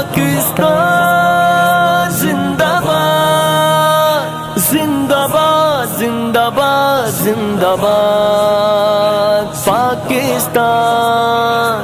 پاکستان زندہ باد، زندہ باد، زندہ باد، زندہ باد پاکستان۔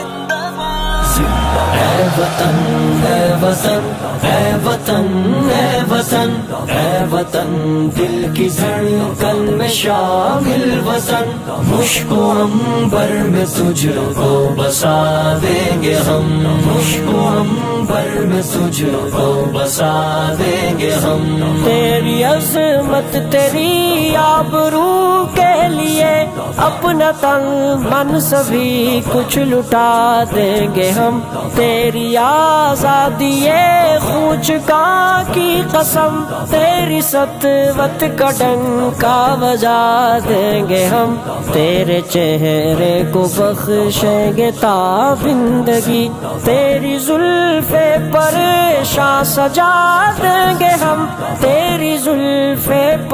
اے وطن، اے وطن، اے وطن، اے وطن، اے وطن، دل کی دھڑکن میں شامل وطن، مشک و عنبر میں تجھ کو بسا دیں گے ہم، مشک و عنبر میں تجھ کو بسا دیں گے ہم۔ تیری عظمت، تیری آبرو کے لیے اپنا تن من سبھی کچھ لٹا دیں گے ہم، تیری آزادی خوچ کا کی قسم، تیری سطوت کا ڈنکا بجا دیں گے ہم، تیرے چہرے کو بخشیں گے تابندگی، تیری زلف پریشاں سجا دیں گے ہم، تیری زلف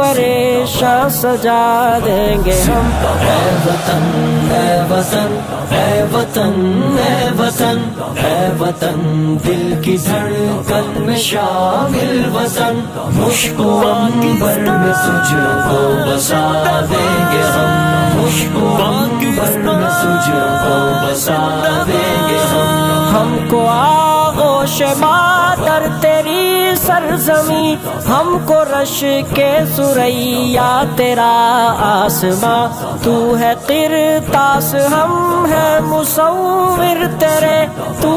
پریشاں سجا دیں گے ہم۔ اے وطن، اے وطن، اے وطن، اے وطن، اے وطن، دل کی دھڑکن میں شامل وطن، مشک و عنبر میں تجھ کو بسا دیں گے ہم، مشک و عنبر میں تجھ کو بسا دیں گے ہم۔ ہم کو آغوش مادر تیری سرزمیں، ہم کو رش کے سریا تیرا آسماں، تو ہے قرطاس ہم ہے مصور تیرے، تو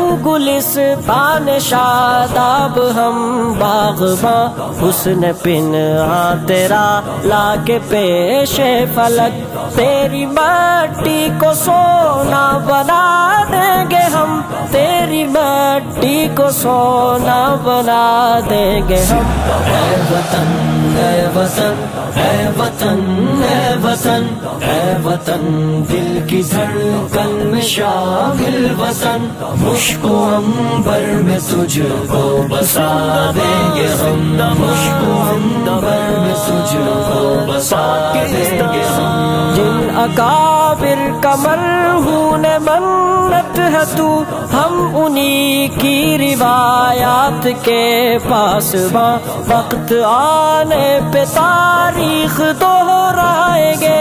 گلستان شاداب ہم باغباں، حسن پنہاں تیرا لا کے پیش فلک، تیری مٹی کو سونا بنا دیں گے ہم، تیری مٹی کو سونا بنا دیں گے ہم۔ اے وطن، اے وطن، اے وطن، اے وطن، اے وطن، دل کی دھڑکن میں شامل وطن، مشک و عنبر میں تجھ کو بسا دیں گے ہم، مشک و عنبر میں تجھ کو بسا دیں گے ہم۔ جن اکابر کا مرہون منت ہے تو، ہم انہی کی روایات کے پاس باں، وقت آنے پہ تاریخ دہرائیں گے،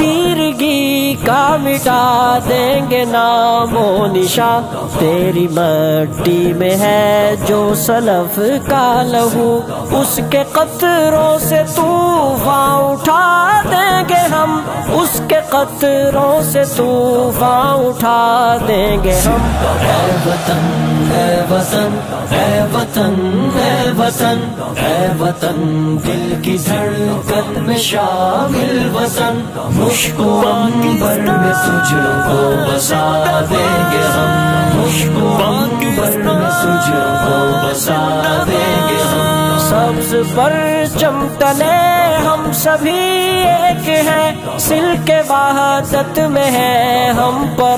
تیرگی کا مٹا دیں گے نام و نشاں، تیری مٹی میں ہے جو سلف کا لہو، اس کے قطروں سے طوفان اٹھا دیں گے ہم، اس کے قطروں سے طوفان اٹھا دیں گے ہم۔ اے وطن، اے وطن، اے وطن، اے وطن، اے وطن، دل کی دھڑکن میں شامل وطن، مشک و عنبر میں تجھ کو بسا دیں گے ہم، مشک و عنبر میں تجھ کو بسا دیں گے ہم۔ سبز پرچم تلے ہم سبھی ایک ہیں، سلک وحدت میں ہے ہم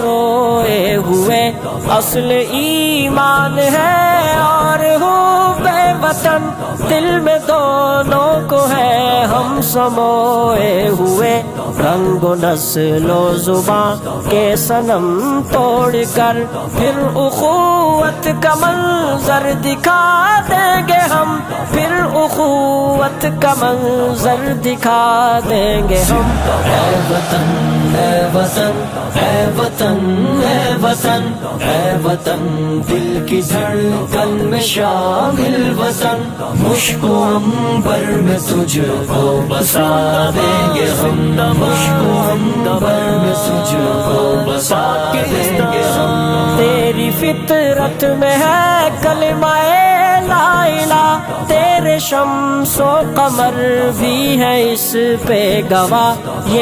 پروئے ہوئے، اصل ایمان ہے اور حب وطن، دل میں دونوں کو ہے ہم سموئے ہوئے، رنگ و نسل و زباں کے صنم توڑ کر پھر اخوت کا منظر دکھا دیں گے ہم، پھر اخوت کا منظر دکھا دیں گے ہم۔ اے وطن، اے وطن، اے وطن، اے وطن، اے وطن، دل کی دھڑکن میں شامل وطن، مشک و عنبر میں تجھ کو بسا دیں گے ہم، مشک و عنبر میں تجھ کو بسا دیں گے ہم۔ تیری فطرت میں ہے کلمہ لا الہ، تیرے شمس و قمر بھی ہے اس پہ گواہ، یہ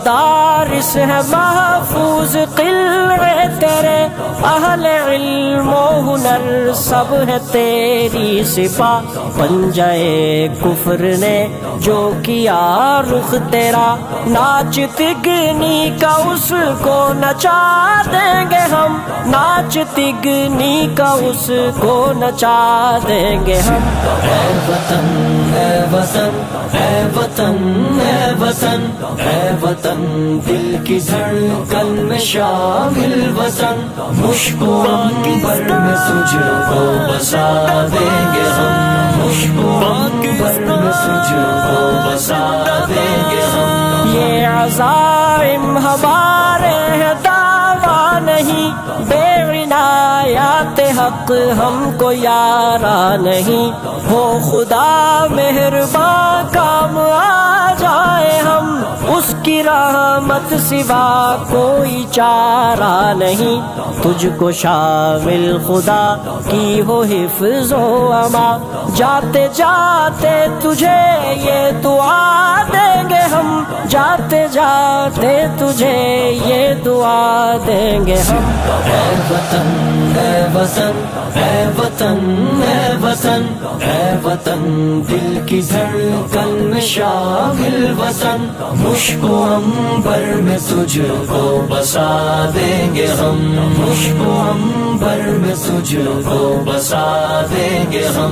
مدارس ہے محفوظ قلعے تیرے، اہل علم و ہنر سب ہے تیری سپاہ، پنجائے کفر نے جو کیا رخ تیرا، ناچ تگنی کا اس کو نچا دیں گے ہم، ناچ تگنی کا اس کو نچا دیں دیں گے ہم. اے وطن اے وطن اے وطن اے وطن اے وطن دل کی دھڑکن میں شامل وطن مشک و عنبر میں تجھ کو بسا دیں گے ہم مشک و عنبر میں تجھ کو بسا دیں گے ہم. یہ عزائم ہمارے ہیں دعویٰ نہیں بے عنایات حق ہم کو یارا نہیں ہو خدا مہرباں کام آ جائے ہم اس کی رحمت سوا کوئی چارہ نہیں تجھ کو شامل خدا کی ہو حفظ و اما جاتے جاتے تجھے یہ دعا دیں گے ہم جاتے جاتے تجھے یہ دعا دیں گے ہم. اے وطن اے وطن اے وطن اے وطن اے وطن دل کی دھڑکن میں شامل وطن مشک و عنبر میں تجھ کو بسا دیں گے ہم مشک و عنبر میں تجھ کو بسا دیں گے ہم.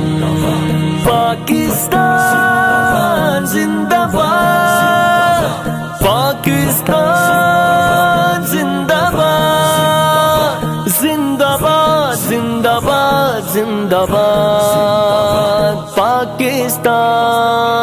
پاکستان زندہ باد پاکستان زندہ باد زندہ باد زندہ باد زندہ باد پاکستان.